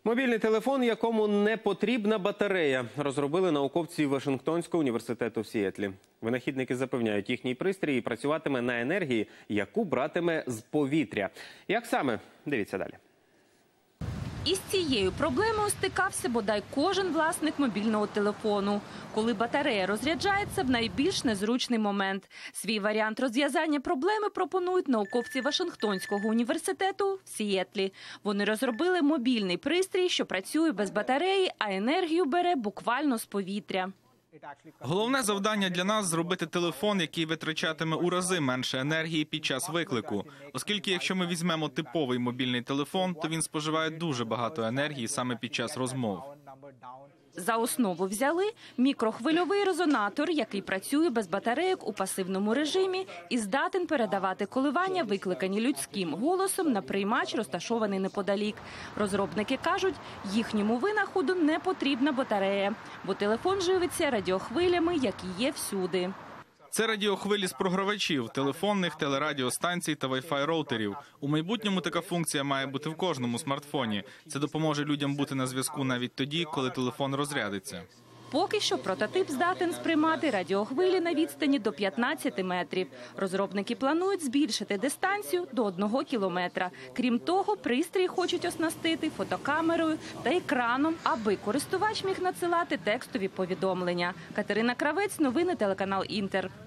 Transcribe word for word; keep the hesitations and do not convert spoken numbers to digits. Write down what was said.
Мобільний телефон, якому не потрібна батарея, розробили науковці Вашингтонського університету в Сіетлі. Винахідники запевняють, їхній пристрій працюватиме на енергії, яку братиме з повітря. Як саме? Дивіться далі. Із цією проблемою стикався бодай кожен власник мобільного телефону, коли батарея розряджається в найбільш незручний момент. Свій варіант розв'язання проблеми пропонують науковці Вашингтонського університету в Сіетлі. Вони розробили мобільний пристрій, що працює без батареї, а енергію бере буквально з повітря. Головне завдання для нас – зробити телефон, який витрачатиме у рази менше енергії під час виклику. Оскільки, якщо ми візьмемо типовий мобільний телефон, то він споживає дуже багато енергії саме під час розмов. За основу взяли мікрохвильовий резонатор, який працює без батарейок у пасивному режимі і здатен передавати коливання, викликані людським голосом, на приймач, розташований неподалік. Розробники кажуть, їхньому винаходу не потрібна батарея, бо телефон живиться радіохвилями, які є всюди. Це радіохвилі з програвачів, телефонних, телерадіостанцій та вай-фай роутерів. У майбутньому така функція має бути в кожному смартфоні. Це допоможе людям бути на зв'язку навіть тоді, коли телефон розрядиться. Поки що прототип здатен сприймати радіохвилі на відстані до п'ятнадцяти метрів. Розробники планують збільшити дистанцію до одного кілометра. Крім того, пристрій хочуть оснастити фотокамерою та екраном, аби користувач міг надсилати текстові повідомлення. Катерина Кравець, новини телеканал «Інтер».